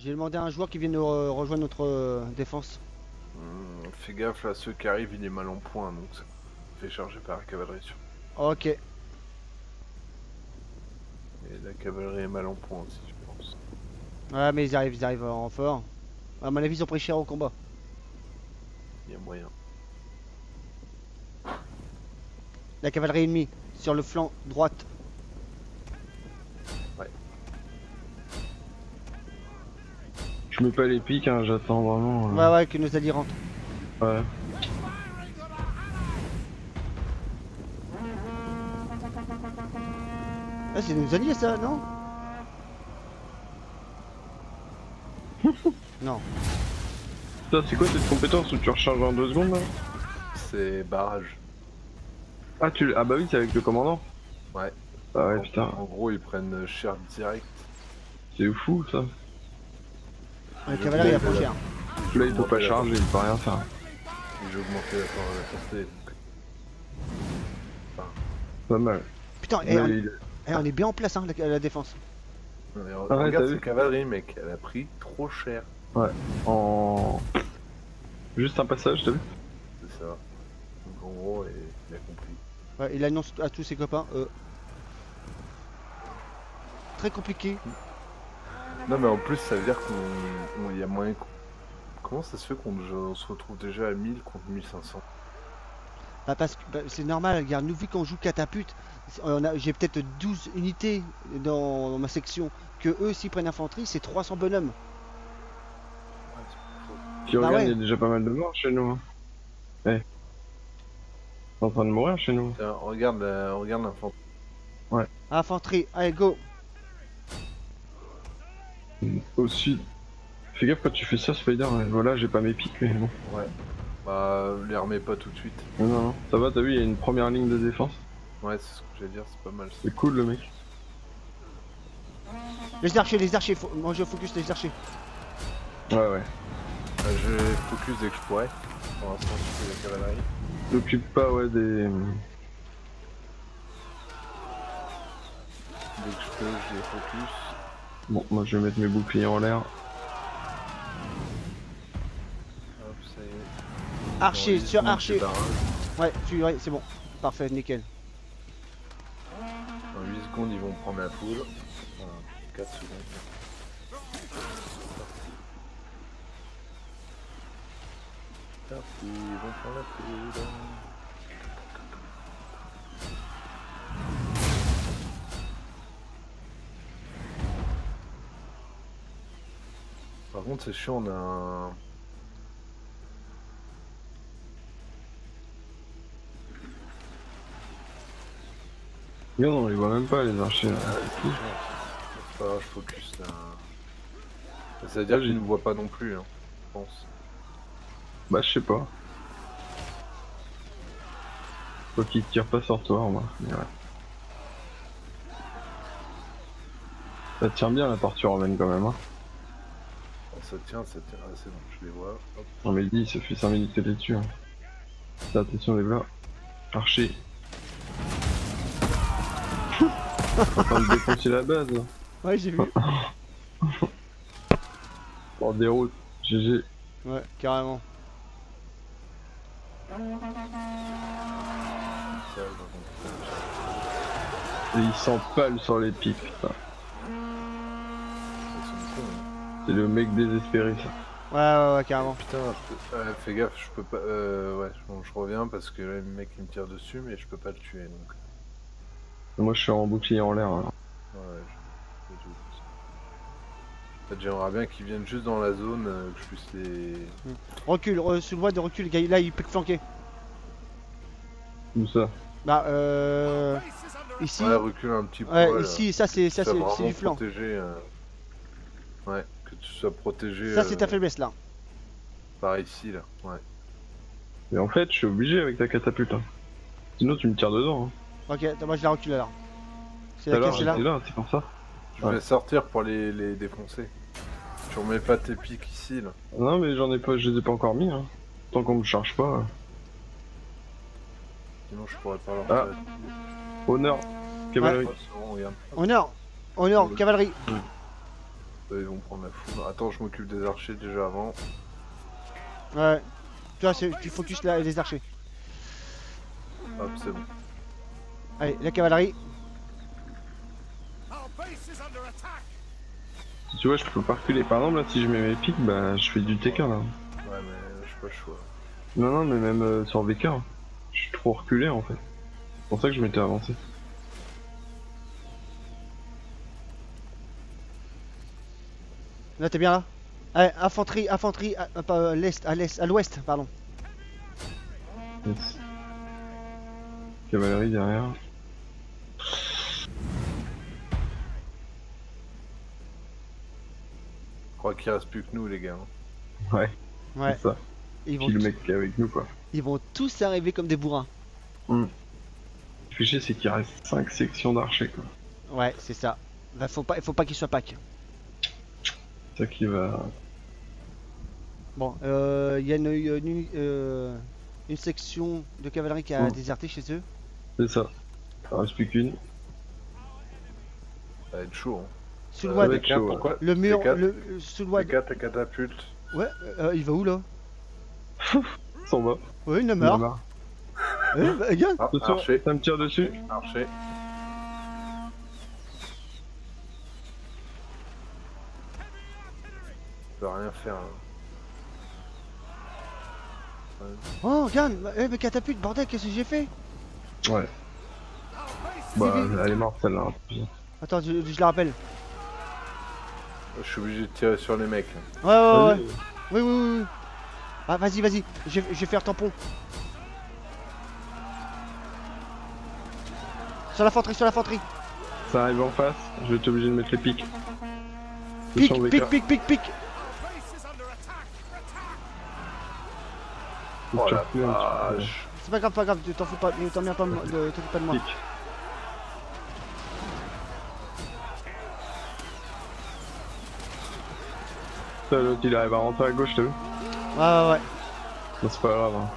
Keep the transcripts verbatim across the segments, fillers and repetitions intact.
J'ai demandé à un joueur qui vienne nous re- rejoindre notre euh, défense. Hum, fais gaffe là, ceux qui arrivent, il est mal en point donc ça fait charger par la cavalerie sur. Ok. Et la cavalerie est mal en point aussi, je pense. Ouais, mais ils arrivent, ils arrivent en fort. À mon avis, ils ont pris cher au combat. Il y a moyen. La cavalerie ennemie, sur le flanc droite. Ouais. Je mets pas les pics, hein, j'attends vraiment. Ouais, Euh... ouais, que nos alliés rentrent. Ouais. Ah, c'est nos alliés, ça, non? Non. Ça, c'est quoi cette compétence où tu recharges en deux secondes là? C'est barrage. Ah, tu... ah bah oui, c'est avec le commandant. Ouais. Ah ouais, en, putain. En gros, ils prennent cher direct. C'est fou ça. La cavalerie a pas cher. Là, il peut pas charger, il peut rien faire. J'ai augmenté la, la portée. Donc... Enfin, Pas mal. Putain, Mais eh, on... il- eh, on est bien en place, hein, la, la défense. non, mais Ah ouais, t'as regarde vu cette cavalerie, mec, elle a pris trop cher. Ouais. En... Juste un passage, t'as vu? C'est ça. Donc en gros, et- il a compris. Ouais, il annonce à tous ses copains. Euh... Très compliqué. Non, mais en plus, ça veut dire qu'il y a moyen. qu'on- Comment ça se fait qu'on on se retrouve déjà à mille contre mille cinq cents? Bah parce que bah, c'est normal, regarde, nous vu qu'on joue catapulte, on a- j'ai peut-être douze unités dans, dans ma section, que eux s'ils prennent infanterie, c'est trois cents bonhommes. Tu Bah regardes, ouais. il y a déjà pas mal de morts chez nous. Hein. Eh. T'es en train de mourir chez nous. Tiens, regarde la- regarde l'infanterie. Infanterie, allez go. Au sud. Fais gaffe quand tu fais ça, Spider. Ouais. Voilà, j'ai pas mes pics, mais bon. Ouais. Bah, les remets pas tout de suite. Non, non, non. Ça va, t'as vu, il y a une première ligne de défense. Ouais, c'est ce que j'allais dire, c'est pas mal. C'est cool le mec. Les archers, les archers, faut... moi je focus les archers. Ouais, ouais. Bah, je focus dès que je pourrais. Pour l'instant, je fais la cavalerie. T'occupes pas, ouais, des. Dès que je peux, je les focus. Bon, moi je vais mettre mes boucliers en l'air. Hop, ça y est. Archer, Dans sur huit archer. secondes, c'est Ouais, tu... ouais, c'est bon. Parfait, nickel. barrage. Dans huit secondes, ils vont prendre la poule. Enfin, quatre secondes. Parti, ils vont prendre la poule. Par contre, c'est chiant, on a un... Non, on les voit même pas les archers là. C'est pas grave, je focus là. Ça veut dire Ah, qu'ils j'ai- nous voient pas non plus, hein, je pense. Bah, je sais pas. Faut qu'ils tirent pas sur toi, moi. Mais ouais. Ça tient bien la tortue romaine quand même, hein. Ah, ça tient, ça tient. Ah, c'est bon, je les vois. Hop. Non, mais dis, ça fait cinq minutes que t'es dessus. Hein. Fais attention, les là. Archer. En train de défoncer la base. Là. Ouais, j'ai vu. En déroute. G G. Ouais, carrément. Ça, je raconte. Et ils s'empalent sur les pics, putain. Ils sont cons, hein. C'est le mec désespéré, ça. Ouais, ouais, ouais, carrément. Putain, je peux- ouais, fais gaffe, je peux pas. Euh, ouais, bon, je reviens parce que là, le mec il me tire dessus, mais je peux pas le tuer donc. Moi, je suis en bouclier en l'air. Hein. Ouais, je... je doute. En fait, j'aimerais bien qu'ils viennent juste dans la zone, euh, que je puisse les. Recule, re, sous le voie de recul, les gars, là il peut te flanquer. Où ça? Bah, euh. Ici. Ouais, recule un petit peu. Ouais, là. ici, ça c'est ça Que tu c'est sois c'est du vraiment flanc. protégé, euh, ouais, que tu sois protégé. Ça c'est ta euh, faiblesse là. Par ici, là. Ouais. Mais en fait, je suis obligé avec ta catapulte. Hein. Sinon, tu me tires dedans. Hein. Ok, attends, moi je la recule alors. C'est Tout à laquelle l'heure, c'est là? j'étais là, c'est pour ça. Je Ouais. vais sortir pour les, les défoncer. Tu remets pas tes pics ici, là. Non, mais j'en ai pas, je les ai pas encore mis. Hein. Tant qu'on me charge pas. euh. Sinon, je pourrais pas leur Ah. tirer. Honneur, cavalerie. Oh, c'est bon, regarde. Honneur, honneur, cavalerie. Eux, ils vont prendre la foudre. Attends, je m'occupe des archers déjà avant. Ouais. Tu vois, c'est- tu focus là, les archers. Hop, c'est bon. Allez, la cavalerie. Tu vois, je peux pas reculer. Par exemple, là, si je mets mes pics, bah, je fais du T K là. Ouais, mais j'ai pas le choix. Non, non, mais même euh, sur V K, hein. Je suis trop reculé en fait. C'est pour ça que je m'étais avancé. Là, t'es bien là. Allez, infanterie, infanterie, à, à- pas à l'est, à l'est, à l'ouest, pardon. Yes. Cavalerie derrière. Je crois qu'il reste plus que nous, les gars. hein. Ouais, Ouais. c'est ça. Ils vont, Puis le tous- mec qui est avec nous quoi. ils vont tous arriver comme des bourrins. Le fichier, c'est qu'il reste cinq sections d'archers quoi. Ouais, c'est ça. Bah, faut pas, faut pas qu'ils soient pack. C'est ça qui va. Bon, il euh, y a une, une, euh, une section de cavalerie qui a Mm. déserté chez eux. C'est ça. Ça reste plus qu'une. Ça va être chaud. Hein. Sous le Euh, wad, ouais. les gars, chaud, ouais. pourquoi le mur, les gars, le, le- sous le wad. les gars, ta catapulte. Ouais, euh, il va où là? S'en va. Ouais, il en a Il en a marre. marre. Ouais, bah, regarde. Ah, Attention, archer. ça me tire dessus. Archer. Je peux rien faire. hein. Ouais. Oh, regarde, eh, mais catapulte, bordel, qu'est-ce que j'ai fait? Ouais. Bah, elle est morte celle-là. hein. Attends, je, je la rappelle. Je suis obligé de tirer sur les mecs. là. Ouais, ouais, ouais. Vas-y. Oui, oui, oui. oui. Ah, vas-y, vas-y, je, vais- je vais faire tampon. Sur l'infanterie, sur l'infanterie. Ça arrive en face, je vais être obligé de mettre les pics. Pique, Attention, pique, V K. pique, pique, pique. Faut que Oh tu la recules un petit peu. vache. C'est pas grave, pas grave, t'en fous pas, t'en viens pas, de moi- de- t'occupe pas de moi. Pique. Ça, l'autre il arrive à rentrer à gauche, t'as vu? Ouais, ouais, ouais. Non, c'est pas grave. Hein.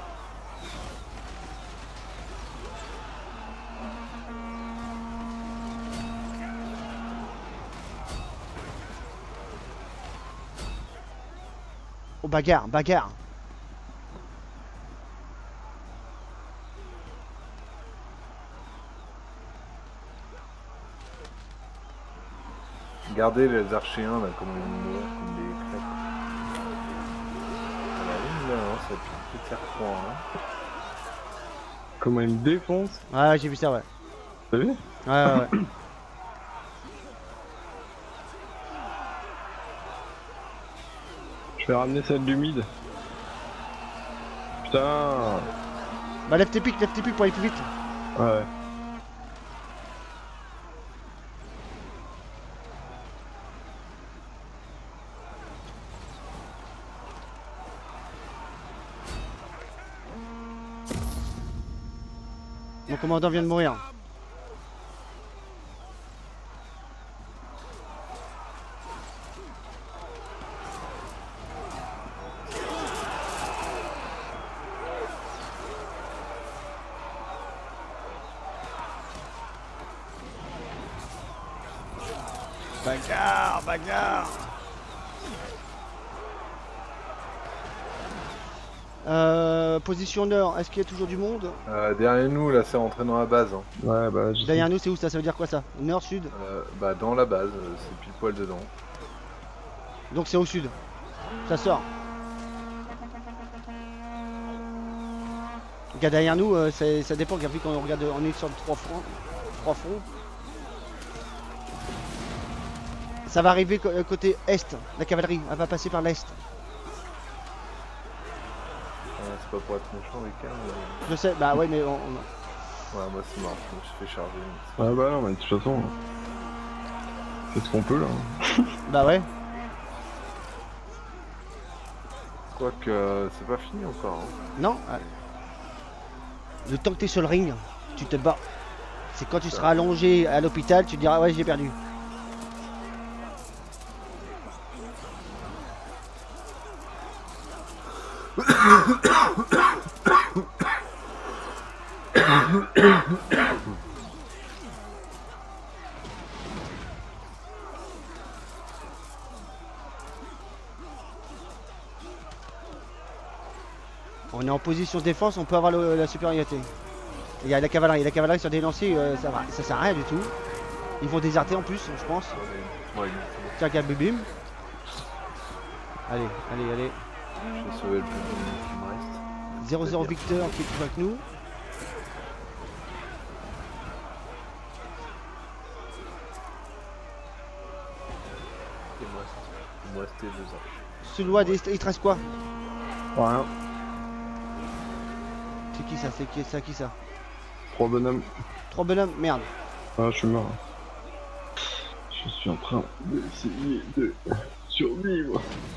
Oh, bagarre, bagarre. Regardez les archéens là, comment ils meurent, comme des crêpes. À la ligne là, hein, ça pique des serpents. Hein. Comment il me défonce? Ouais, j'ai vu ça, ouais. T'as vu? Ouais, ouais, ouais. Je vais ramener celle du mid. Putain. Bah, lève tes pics, lève tes pics pour aller plus vite. Ouais. Mon commandant vient de mourir. Bagarre, bagarre. Euh, position nord, est-ce qu'il y a toujours du monde? Euh, derrière nous, là, c'est rentré dans la base. Hein. Ouais, bah, je Derrière nous, c'est où ça? Ça veut dire quoi ça? Nord, sud? Euh, bah, dans la base, euh, c'est pile poil dedans. Donc c'est au sud. Ça sort. Regarde derrière nous, euh, c'est- ça dépend. Regarde, vu qu'on regarde, on est sur le trois fronts. Trois fronts. Ça va arriver co- euh, côté est. La cavalerie, elle va passer par l'est. Euh, c'est pas pour être méchant, les gars. Mais... Je sais, bah ouais, mais on, on- Ouais, moi, c'est marrant, je me suis fait charger. Ah bah non, mais de toute façon, c'est ce qu'on peut là. bah ouais. Quoique, euh, c'est pas fini encore. Hein. Non. euh, Le temps que t'es sur le ring, tu te bats. C'est quand tu seras allongé à l'hôpital, tu te diras ouais j'ai perdu. en position de défense, on peut avoir le- la supériorité. Il y a la cavalerie, la cavalerie sur des lanciers, euh, ça, va, ça sert à rien du tout. Ils vont déserter en plus, je pense. Ouais, Tiens, regarde, bim. Allez, allez, allez. je vais sauver le plus qui me reste. zéro zéro Victor qui est plus avec nous. Il me reste, il me restait deux arches. Sous loi, il te reste quoi? Rien. C'est qui ça? C'est qui ça? Qui ça? Trois bonhommes. Trois bonhommes? Merde. Ah, je suis mort. Je suis en train d'essayer de survivre.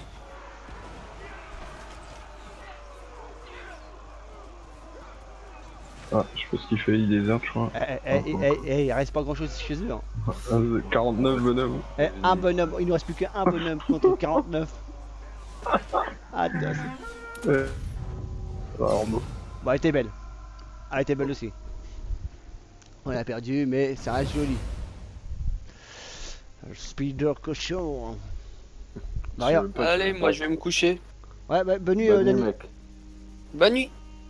Ah, je sais pas ce qu'il fait, il déserte, je crois. Eh, eh, eh, eh, eh, il reste pas grand chose chez eux. Hein. Ah, quarante-neuf bonhommes. Eh, un bonhomme, il nous reste plus qu'un bonhomme contre quarante-neuf. Ah, putain, c'est- Ouais. Alors, bon. Bon, elle était belle. Elle était belle aussi. On a perdu, mais ça reste joli. Speeder cochon. Bah, Je sais regarde. même pas Allez, qui moi me je vais me coucher. Ouais, bah, bonne nuit, parle. euh, Bah, Dani. mec. Bonne nuit.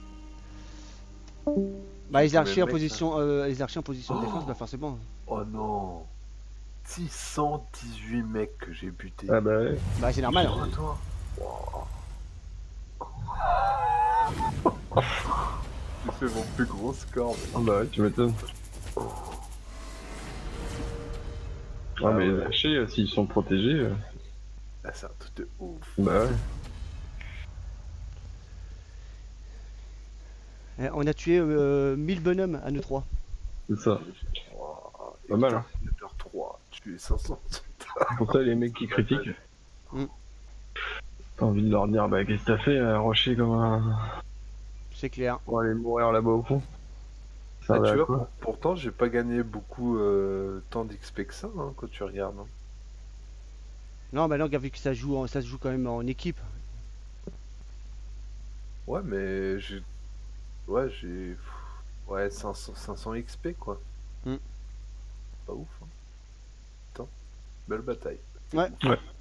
Bah, les C'est archers en le mec, position, euh, les archers en position de Oh. défense, bah, forcément. Oh non. six cent dix-huit mecs que j'ai butés. Ah bah ouais. Bah, c'est normal. Sur Hein. toi. J'ai fait mon plus gros score. mec. Ah bah ouais, tu m'étonnes. Ah, Ah mais ouais. les archers, euh, s'ils sont protégés, euh, Ah, c'est un truc de ouf. bah ouais. Eh, on a tué euh, mille bonhommes à nous trois. C'est ça. Wow. Pas mal, hein. Terminator trois, tuer cinq cents. Pour ça, les mecs qui critiquent. Mm. T'as envie de leur dire, bah qu'est-ce que t'as fait, euh, rocher comme un. C'est clair. Pour aller mourir là-bas au fond. Ça Ah, va tu à vois, quoi pour- pourtant, j'ai pas gagné beaucoup euh, tant d'X P que ça hein, quand tu regardes. hein. Non, bah non, vu que ça joue, en- ça se joue quand même en équipe. Ouais, mais j'ai. Ouais, j'ai. Ouais, cinq cents, cinq cents X P quoi. Hmm. Pas ouf. Hein. Attends, belle bataille. Ouais. Ouais.